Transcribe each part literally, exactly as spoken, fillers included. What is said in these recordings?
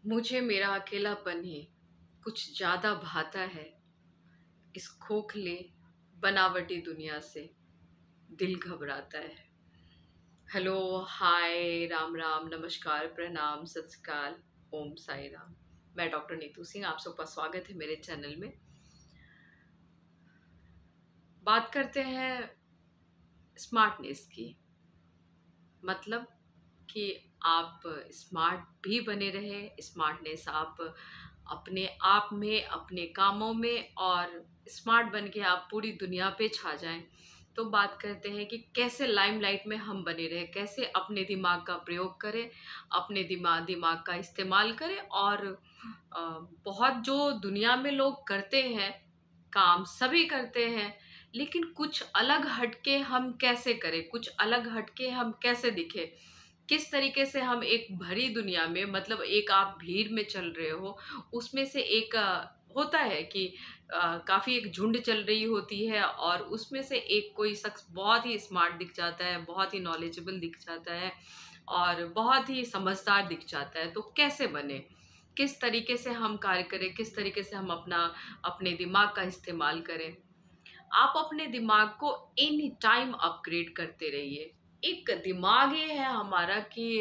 मुझे मेरा अकेलापन ही कुछ ज़्यादा भाता है। इस खोखले बनावटी दुनिया से दिल घबराता है। हेलो, हाय, राम राम, नमस्कार, प्रणाम, सत श्री अकाल, ओम साई राम। मैं डॉक्टर नीतू सिंह, आप सबका स्वागत है मेरे चैनल में। बात करते हैं स्मार्टनेस की। मतलब कि आप स्मार्ट भी बने रहे, स्मार्टनेस आप अपने आप में, अपने कामों में, और स्मार्ट बन के आप पूरी दुनिया पे छा जाएं। तो बात करते हैं कि कैसे लाइमलाइट में हम बने रहे, कैसे अपने दिमाग का प्रयोग करें, अपने दिमाग दिमाग का इस्तेमाल करें। और अ, बहुत जो दुनिया में लोग करते हैं, काम सभी करते हैं, लेकिन कुछ अलग हटके हम कैसे करें, कुछ अलग हटके हम कैसे दिखे, किस तरीके से हम एक भरी दुनिया में, मतलब एक आप भीड़ में चल रहे हो, उसमें से एक अ, होता है कि अ, काफ़ी एक झुंड चल रही होती है और उसमें से एक कोई शख्स बहुत ही स्मार्ट दिख जाता है, बहुत ही नॉलेजेबल दिख जाता है और बहुत ही समझदार दिख जाता है। तो कैसे बने, किस तरीके से हम कार्य करें, किस तरीके से हम अपना अपने दिमाग का इस्तेमाल करें। आप अपने दिमाग को एनी टाइम अपग्रेड करते रहिए। एक दिमाग ये है हमारा कि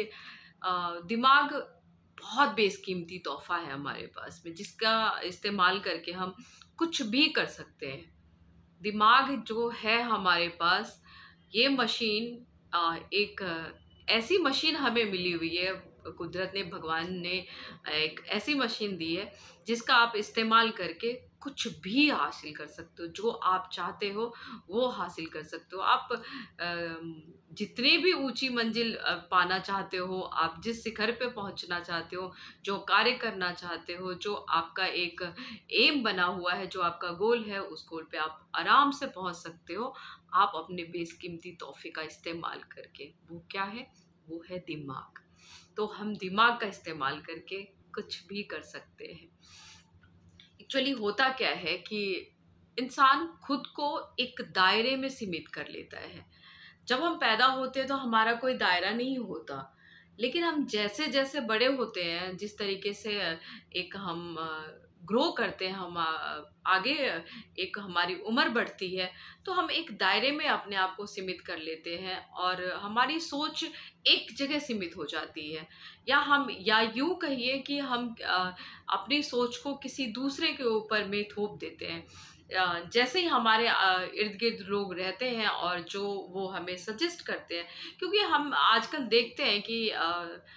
अ, दिमाग बहुत बेशकीमती तोहफा है हमारे पास में, जिसका इस्तेमाल करके हम कुछ भी कर सकते हैं। दिमाग जो है हमारे पास, ये मशीन अ, एक अ, ऐसी मशीन हमें मिली हुई है, कुदरत ने, भगवान ने एक ऐसी मशीन दी है जिसका आप इस्तेमाल करके कुछ भी हासिल कर सकते हो। जो आप चाहते हो वो हासिल कर सकते हो। आप अम, जितनी भी ऊंची मंजिल अ, पाना चाहते हो, आप जिस शिखर पे पहुंचना चाहते हो, जो कार्य करना चाहते हो, जो आपका एक एम बना हुआ है, जो आपका गोल है, उस गोल पे आप आराम से पहुंच सकते हो, आप अपने बेशकीमती तोहफे का इस्तेमाल करके। वो क्या है? वो है दिमाग। तो हम दिमाग का इस्तेमाल करके कुछ भी कर सकते हैं। एक्चुअली होता क्या है कि इंसान खुद को एक दायरे में सीमित कर लेता है। जब हम पैदा होते हैं तो हमारा कोई दायरा नहीं होता, लेकिन हम जैसे जैसे बड़े होते हैं, जिस तरीके से एक हम ग्रो करते हैं, हम अ, आगे एक हमारी उम्र बढ़ती है, तो हम एक दायरे में अपने आप को सीमित कर लेते हैं और हमारी सोच एक जगह सीमित हो जाती है। या हम, या यूं कहिए कि हम अ, अपनी सोच को किसी दूसरे के ऊपर में थोप देते हैं। अ, जैसे ही हमारे इर्द गिर्द लोग रहते हैं और जो वो हमें सजेस्ट करते हैं, क्योंकि हम आजकल देखते हैं कि अ,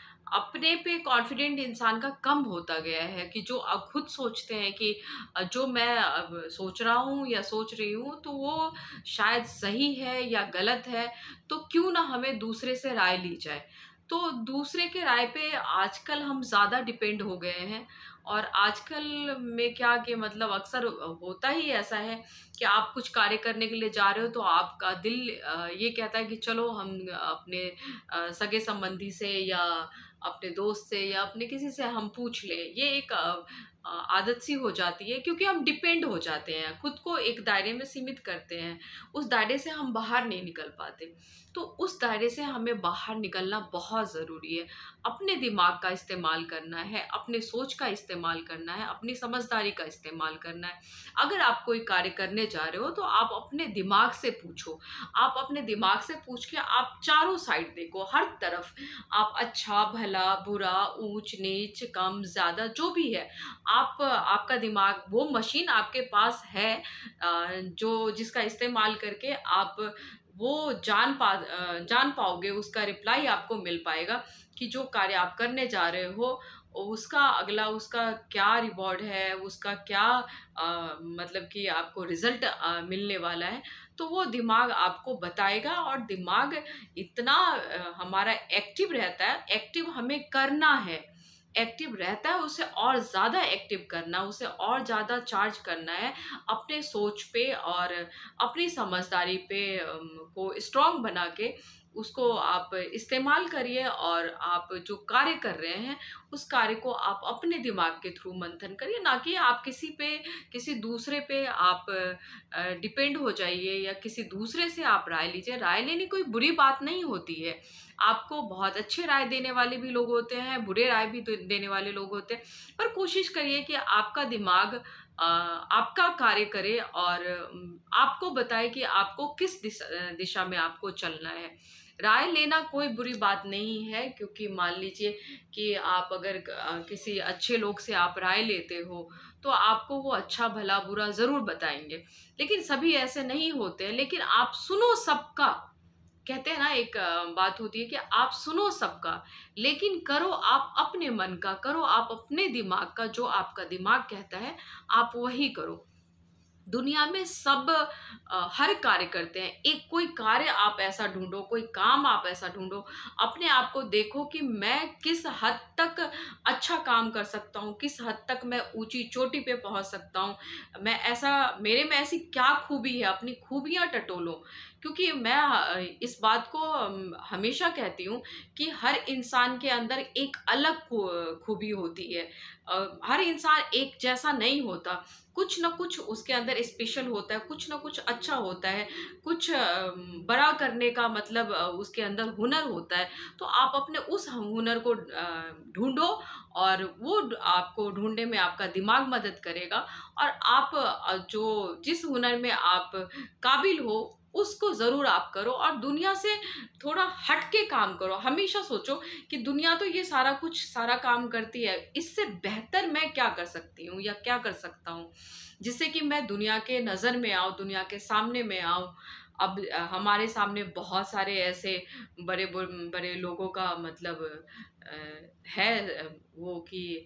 अपने पे कॉन्फिडेंट इंसान का कम होता गया है, कि जो अब खुद सोचते हैं कि अ, जो मैं अब सोच रहा हूँ या सोच रही हूँ तो वो शायद सही है या गलत है, तो क्यों ना हमें दूसरे से राय ली जाए। तो दूसरे के राय पे आजकल हम ज़्यादा डिपेंड हो गए हैं। और आजकल में क्या कि मतलब अक्सर होता ही ऐसा है कि आप कुछ कार्य करने के लिए जा रहे हो तो आपका दिल अ, ये कहता है कि चलो हम अपने अ, सगे संबंधी से या अपने दोस्त से या अपने किसी से हम पूछ लें। ये एक अ, अ, आदत सी हो जाती है, क्योंकि हम डिपेंड हो जाते हैं, खुद को एक दायरे में सीमित करते हैं, उस दायरे से हम बाहर नहीं निकल पाते। तो उस दायरे से हमें बाहर निकलना बहुत ज़रूरी है। अपने दिमाग का इस्तेमाल करना है, अपने सोच का इस्तेमाल करना है, अपनी समझदारी का इस्तेमाल करना है। अगर आप कोई कार्य करने जा रहे हो तो आप अपने दिमाग से पूछो। आप अपने दिमाग से पूछ के आप चारों साइड देखो, हर तरफ आप अच्छा, भला, बुरा, ऊंच-नीच, कम, ज़्यादा जो भी है, आप आपका दिमाग वो मशीन आपके पास है, अ, जो जिसका इस्तेमाल करके आप वो जान पा अ, जान पाओगे, उसका रिप्लाई आपको मिल पाएगा कि जो कार्य आप करने जा रहे हो, उसका अगला उसका क्या रिवॉर्ड है, उसका क्या अ, मतलब कि आपको रिज़ल्ट अ, मिलने वाला है। तो वो दिमाग आपको बताएगा और दिमाग इतना अ, हमारा एक्टिव रहता है, एक्टिव हमें करना है। एक्टिव रहता है, उसे और ज़्यादा एक्टिव करना, उसे और ज़्यादा चार्ज करना है अपने सोच पे और अपनी समझदारी पे, अम, को स्ट्रॉन्ग बना के उसको आप इस्तेमाल करिए और आप जो कार्य कर रहे हैं उस कार्य को आप अपने दिमाग के थ्रू मंथन करिए, ना कि आप किसी पे किसी दूसरे पे आप डिपेंड हो जाइए या किसी दूसरे से आप राय लीजिए। राय लेनी कोई बुरी बात नहीं होती है। आपको बहुत अच्छे राय देने वाले भी लोग होते हैं, बुरे राय भी दे- देने वाले लोग होते हैं, पर कोशिश करिए कि आपका दिमाग अ, आपका कार्य करे और अम, आपको बताए कि आपको किस दिशा दिशा में आपको चलना है। राय लेना कोई बुरी बात नहीं है, क्योंकि मान लीजिए कि आप अगर अ, किसी अच्छे लोग से आप राय लेते हो तो आपको वो अच्छा भला बुरा जरूर बताएंगे, लेकिन सभी ऐसे नहीं होते हैं। लेकिन आप सुनो सबका, कहते हैं ना, एक अ, बात होती है कि आप सुनो सबका, लेकिन करो आप अपने मन का, करो आप अपने दिमाग का। जो आपका दिमाग कहता है आप वही करो। दुनिया में सब अ, हर कार्य करते हैं। एक कोई कार्य आप ऐसा ढूंढो, कोई काम आप ऐसा ढूंढो, अपने आप को देखो कि मैं किस हद तक अच्छा काम कर सकता हूँ, किस हद तक मैं ऊंची चोटी पे पहुंच सकता हूँ। मैं ऐसा मेरे में ऐसी क्या खूबी है, अपनी खूबियां टटोलो। क्योंकि मैं अ, इस बात को अम, हमेशा कहती हूँ कि हर इंसान के अंदर एक अलग खू- खूबी होती है। अ, हर इंसान एक जैसा नहीं होता। कुछ ना कुछ उसके अंदर स्पेशल होता है, कुछ ना कुछ अच्छा होता है, कुछ अम, बड़ा करने का मतलब अ, उसके अंदर हुनर होता है। तो आप अपने उस हुनर को अ, ढूंढो, और वो ढ- आपको ढूंढने में आपका दिमाग मदद करेगा। और आप अ, जो जिस हुनर में आप काबिल हो उसको जरूर आप करो, और दुनिया से थोड़ा हट के काम करो। हमेशा सोचो कि दुनिया तो ये सारा कुछ सारा काम करती है, इससे बेहतर मैं क्या कर सकती हूँ या क्या कर सकता हूँ, जिससे कि मैं दुनिया के नज़र में आऊँ, दुनिया के सामने में आऊँ। अब अ, हमारे सामने बहुत सारे ऐसे बड़े बड़े बड़े लोगों का मतलब अ, है, अ, वो कि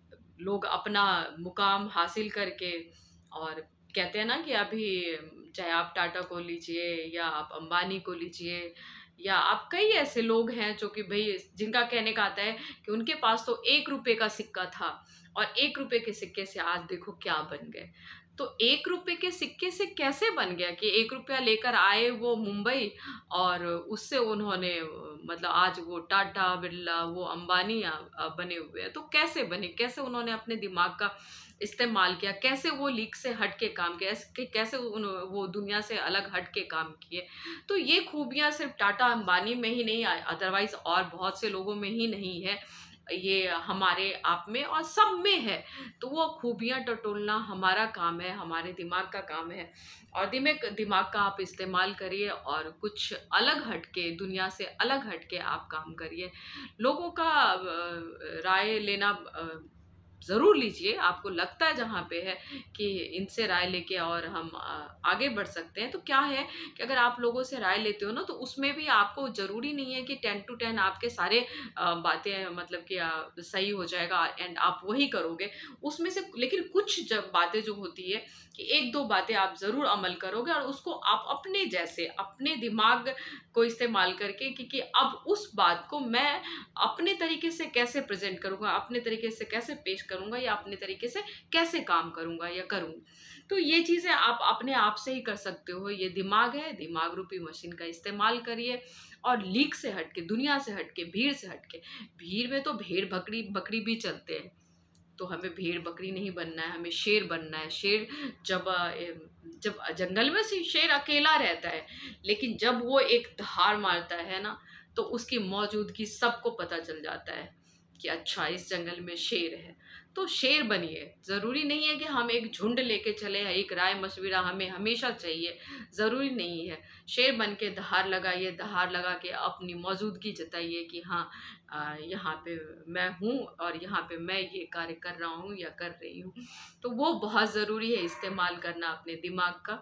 लोग अपना मुकाम हासिल करके, और कहते हैं ना कि अभी चाहे आप टाटा को लीजिए या आप अंबानी को लीजिए, या आप कई ऐसे लोग हैं जो कि भाई जिनका कहने का आता है कि उनके पास तो एक रुपए का सिक्का था और एक रुपए के सिक्के से आज देखो क्या बन गए। तो एक रुपए के सिक्के से कैसे बन गया कि एक रुपया लेकर आए वो मुंबई, और उससे उन्होंने मतलब आज वो टाटा बिरला वो अंबानी आ- आ बने हुए हैं। तो कैसे बने, कैसे उन्होंने अपने दिमाग का इस्तेमाल किया, कैसे वो लीक से हट के काम किया, कैसे कैसे उन वो दुनिया से अलग हट के काम किए। तो ये खूबियां सिर्फ टाटा अंबानी में ही नहीं, अदरवाइज और बहुत से लोगों में ही नहीं है, ये हमारे आप में और सब में है। तो वो खूबियां टटोलना हमारा काम है, हमारे दिमाग का काम है। और दिमाग दिमाग का आप इस्तेमाल करिए और कुछ अलग हटके, दुनिया से अलग हटके आप काम करिए। लोगों का अ, राय लेना अ, ज़रूर लीजिए। आपको लगता है जहाँ पे है कि इनसे राय लेके और हम अ, आगे बढ़ सकते हैं, तो क्या है कि अगर आप लोगों से राय लेते हो ना, तो उसमें भी आपको ज़रूरी नहीं है कि टेन टू टेन आपके सारे अ, बातें मतलब कि अ, सही हो जाएगा एंड आप वही करोगे। उसमें से लेकिन कुछ जब बातें जो होती है कि एक दो बातें आप ज़रूर अमल करोगे, और उसको आप अपने जैसे अपने दिमाग को इस्तेमाल करके, क्योंकि अब उस बात को मैं अपने तरीके से कैसे प्रेजेंट करूंगा, अपने तरीके से कैसे पेश करूंगा, या अपने तरीके से कैसे काम करूंगा या करूँ। तो ये चीजें आप अपने आप से ही कर सकते हो। ये दिमाग है, दिमाग रूपी मशीन का इस्तेमाल करिए, और लीक से हटके, दुनिया से हटके, भीड़ से हटके। भीड़ में तो भेड़ बकरी बकरी भी चलते हैं, तो हमें भेड़ बकरी नहीं बनना है, हमें शेर बनना है। शेर जब अ, ए, जब जंगल में से शेर अकेला रहता है, लेकिन जब वो एक दहाड़ मारता है ना, तो उसकी मौजूदगी सबको पता चल जाता है कि अच्छा इस जंगल में शेर है। तो शेर बनिए। ज़रूरी नहीं है कि हम एक झुंड लेके चले, एक राय मशविरा हमें हमेशा चाहिए, ज़रूरी नहीं है। शेर बन के दहाड़ लगाइए, दहाड़ लगा के अपनी मौजूदगी जताइए कि हाँ, अ, यहाँ पे मैं हूँ और यहाँ पे मैं ये कार्य कर रहा हूँ या कर रही हूँ। तो वो बहुत ज़रूरी है, इस्तेमाल करना अपने दिमाग का।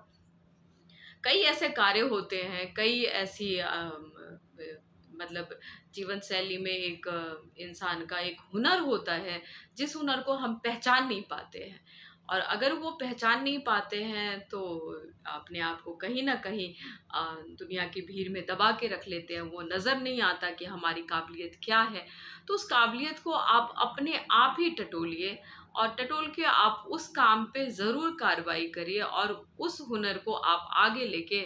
कई ऐसे कार्य होते हैं, कई ऐसी अम, अ, मतलब जीवन शैली में एक अ, इंसान का एक हुनर होता है, जिस हुनर को हम पहचान नहीं पाते हैं। और अगर वो पहचान नहीं पाते हैं तो अपने आप को कहीं ना कहीं अ, दुनिया की भीड़ में दबा के रख लेते हैं। वो नज़र नहीं आता कि हमारी काबिलियत क्या है। तो उस काबिलियत को आप अपने आप ही टटोलिए, और टटोल के आप उस काम पे ज़रूर कार्रवाई करिए, और उस हुनर को आप आगे लेके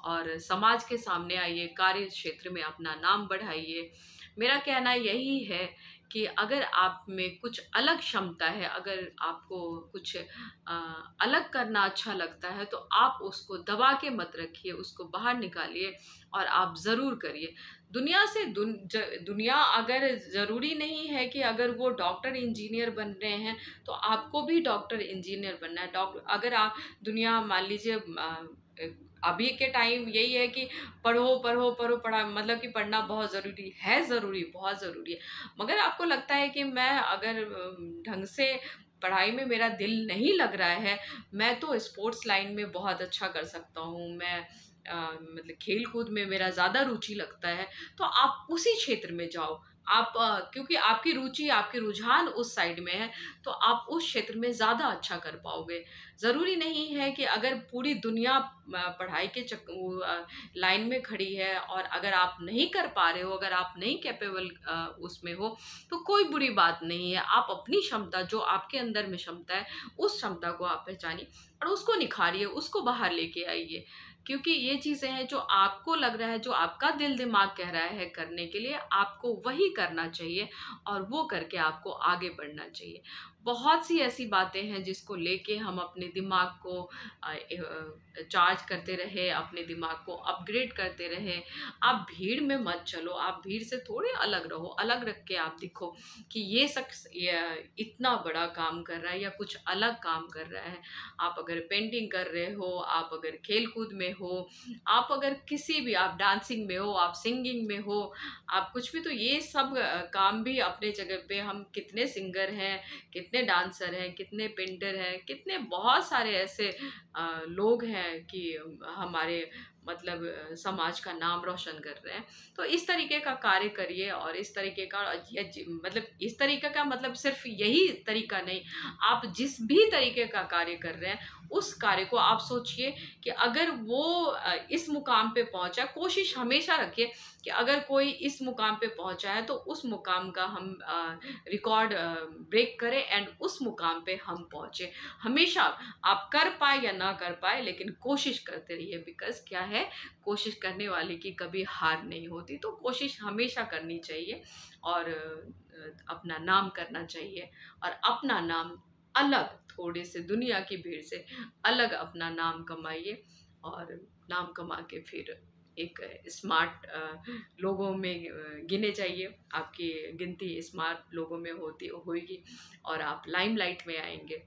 और समाज के सामने आइए, कार्य क्षेत्र में अपना नाम बढ़ाइए। मेरा कहना यही है कि अगर आप में कुछ अलग क्षमता है, अगर आपको कुछ अ, अलग करना अच्छा लगता है, तो आप उसको दबा के मत रखिए, उसको बाहर निकालिए और आप ज़रूर करिए। दुनिया से दुन, ज, दुनिया अगर ज़रूरी नहीं है कि अगर वो डॉक्टर इंजीनियर बन रहे हैं तो आपको भी डॉक्टर इंजीनियर बनना है। डॉक्टर अगर आप दुनिया मान लीजिए अ, अभी के टाइम यही है कि पढ़ो पढ़ो पढ़ो पढ़ा मतलब कि पढ़ना बहुत ज़रूरी है, ज़रूरी बहुत ज़रूरी है। मगर आपको लगता है कि मैं अगर अम, ढंग से पढ़ाई में मेरा दिल नहीं लग रहा है, मैं तो स्पोर्ट्स लाइन में बहुत अच्छा कर सकता हूँ, मैं अ, मतलब खेल कूद में मेरा ज़्यादा रुचि लगता है, तो आप उसी क्षेत्र में जाओ। आप अ, क्योंकि आपकी रुचि, आपकी रुझान उस साइड में है, तो आप उस क्षेत्र में ज़्यादा अच्छा कर पाओगे। ज़रूरी नहीं है कि अगर पूरी दुनिया अ, पढ़ाई के चक वो, अ, लाइन में खड़ी है और अगर आप नहीं कर पा रहे हो, अगर आप नहीं कैपेबल अ, उसमें हो, तो कोई बुरी बात नहीं है। आप अपनी क्षमता, जो आपके अंदर में क्षमता है, उस क्षमता को आप पहचानिए और उसको निखारिए, उसको बाहर लेके आइए। क्योंकि ये चीज़ें हैं जो आपको लग रहा है, जो आपका दिल दिमाग कह रहा है करने के लिए, आपको वही करना चाहिए और वो करके आपको आगे बढ़ना चाहिए। बहुत सी ऐसी बातें हैं जिसको लेके हम अपने दिमाग को अ, अ, चार्ज करते रहे, अपने दिमाग को अपग्रेड करते रहे। आप भीड़ में मत चलो, आप भीड़ से थोड़े अलग रहो, अलग रख के आप दिखो कि ये शख्स ये इतना बड़ा काम कर रहा है या कुछ अलग काम कर रहा है। आप अगर पेंटिंग कर रहे हो, आप अगर खेल कूद में हो, आप अगर किसी भी, आप डांसिंग में हो, आप सिंगिंग में हो, आप कुछ भी, तो ये सब अ, काम भी अपने जगह पे। हम कितने सिंगर हैं, कितने डांसर हैं, कितने पेंटर हैं, कितने बहुत सारे ऐसे अ, लोग हैं कि हमारे मतलब अ, समाज का नाम रोशन कर रहे हैं। तो इस तरीके का कार्य करिए और इस तरीके का ये जी- मतलब इस तरीके का मतलब सिर्फ यही तरीका नहीं, आप जिस भी तरीके का कार्य कर रहे हैं उस कार्य को आप सोचिए कि अगर वो अ, इस मुकाम पे पहुंचा, कोशिश हमेशा रखिए कि अगर कोई इस मुकाम पे पहुंचा है तो उस मुकाम का हम रिकॉर्ड ब्रेक करें एंड उस मुकाम पे हम पहुंचे। हमेशा आप कर पाए या ना कर पाए, लेकिन कोशिश करते रहिए। बिकॉज क्या है, कोशिश करने वाले की कभी हार नहीं होती, तो कोशिश हमेशा करनी चाहिए और अ, अपना नाम करना चाहिए और अपना नाम अलग, थोड़े से दुनिया की भीड़ से अलग अपना नाम कमाइए और नाम कमा के फिर एक स्मार्ट लोगों में अ, गिने जाइए। आपकी गिनती स्मार्ट लोगों में होती होगी और आप लाइमलाइट में आएंगे।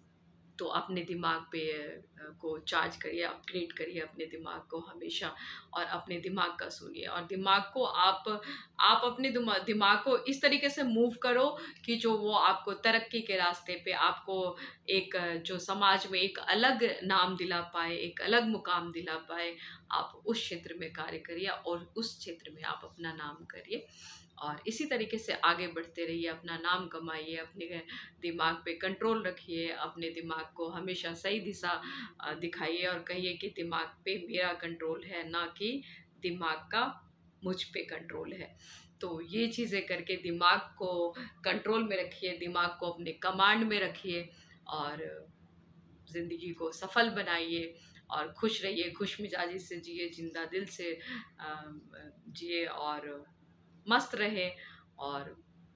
तो अपने दिमाग पे अ, को चार्ज करिए, अपग्रेड करिए अपने दिमाग को हमेशा और अपने दिमाग का सुनिए और दिमाग को आप आप अपने दिमा- दिमाग को इस तरीके से मूव करो कि जो वो आपको तरक्की के रास्ते पे आपको एक अ, जो समाज में एक अलग नाम दिला पाए, एक अलग मुकाम दिला पाए। आप उस क्षेत्र में कार्य करिए और उस क्षेत्र में आप अपना नाम करिए और इसी तरीके से आगे बढ़ते रहिए, अपना नाम कमाइए, अपने दिमाग पे कंट्रोल रखिए, अपने दिमाग को हमेशा सही दिशा अ, दिखाइए और कहिए कि दिमाग पे मेरा कंट्रोल है, ना कि दिमाग का मुझ पे कंट्रोल है। तो ये चीज़ें करके दिमाग को कंट्रोल में रखिए, दिमाग को अपने कमांड में रखिए और ज़िंदगी को सफल बनाइए और खुश रहिए, खुश मिजाजी से जिए, जिंदा दिल से अ, जिए और मस्त रहे और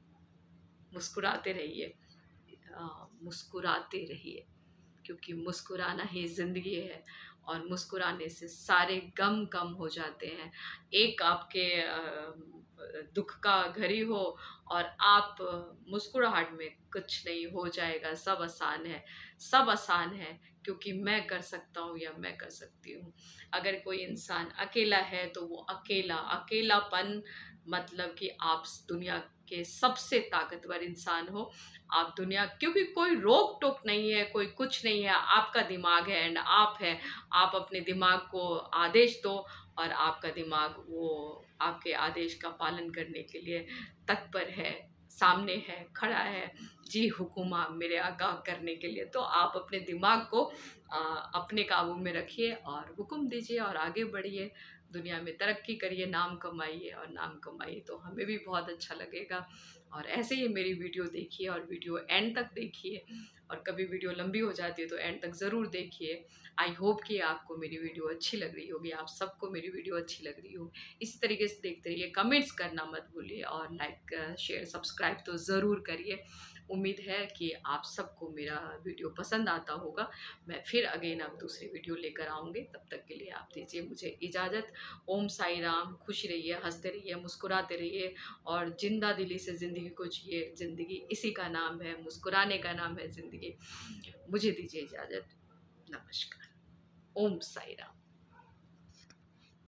मुस्कुराते रहिए। अ, मुस्कुराते रहिए, क्योंकि मुस्कुराना ही ज़िंदगी है और मुस्कुराने से सारे गम कम हो जाते हैं। एक आपके अ, दुख का घड़ी हो और आप मुस्कुराहट में कुछ नहीं हो जाएगा, सब आसान है, सब आसान है, क्योंकि मैं कर सकता हूँ या मैं कर सकती हूँ। अगर कोई इंसान अकेला है तो वो अकेला, अकेलापन मतलब कि आप दुनिया के सबसे ताकतवर इंसान हो। आप दुनिया, क्योंकि कोई रोक टोक नहीं है, कोई कुछ नहीं है, आपका दिमाग है एंड आप है। आप अपने दिमाग को आदेश दो और आपका दिमाग वो आपके आदेश का पालन करने के लिए तत्पर है, सामने है, खड़ा है। जी हुकुमा मेरे आगाह करने के लिए। तो आप अपने दिमाग को आ, अपने काबू में रखिए और हुक्म दीजिए और आगे बढ़िए, दुनिया में तरक्की करिए, नाम कमाइए और नाम कमाइए तो हमें भी बहुत अच्छा लगेगा। और ऐसे ही मेरी वीडियो देखिए और वीडियो एंड तक देखिए और कभी वीडियो लंबी हो जाती है तो एंड तक ज़रूर देखिए। आई होप कि आपको मेरी वीडियो अच्छी लग रही होगी, आप सबको मेरी वीडियो अच्छी लग रही हो। इसी तरीके से देखते रहिए, कमेंट्स करना मत भूलिए और लाइक शेयर सब्सक्राइब तो ज़रूर करिए। उम्मीद है कि आप सबको मेरा वीडियो पसंद आता होगा। मैं फिर अगेन अब दूसरी वीडियो लेकर आऊँगी, तब तक के लिए आप दीजिए मुझे इजाज़त। ओम साई राम। खुश रहिए, हंसते रहिए, मुस्कुराते रहिए और जिंदा दिली से ज़िंदगी को जिए। ज़िंदगी इसी का नाम है, मुस्कुराने का नाम है ज़िंदगी। मुझे दीजिए इजाज़त। नमस्कार। ओम साई राम।